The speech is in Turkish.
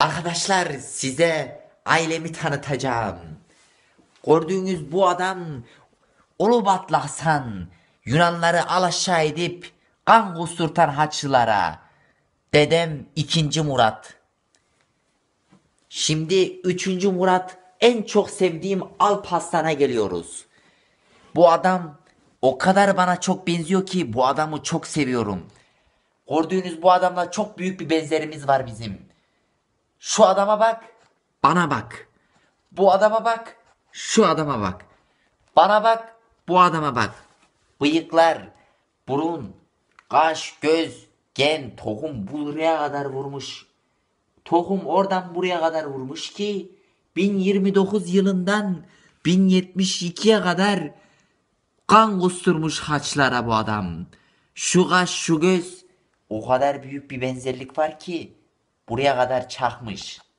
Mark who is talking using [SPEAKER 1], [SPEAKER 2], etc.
[SPEAKER 1] Arkadaşlar size ailemi tanıtacağım. Gördüğünüz bu adam Ulubatlı Hasan. Yunanları alaşağı edip kan kusturtan Haçlılara. Dedem 2. Murat. Şimdi 3. Murat, en çok sevdiğim Alparslan'a geliyoruz. Bu adam o kadar bana çok benziyor ki bu adamı çok seviyorum. Gördüğünüz bu adamla çok büyük bir benzerimiz var bizim. Şu adama bak, bana bak. Bu adama bak, şu adama bak. Bana bak, bu adama bak. Bıyıklar, burun, kaş, göz, gen, tohum buraya kadar vurmuş. Tohum oradan buraya kadar vurmuş ki 1029 yılından 1072'ye kadar kan kusturmuş Haçlara bu adam. Şu kaş, şu göz, o kadar büyük bir benzerlik var ki buraya kadar çakmış.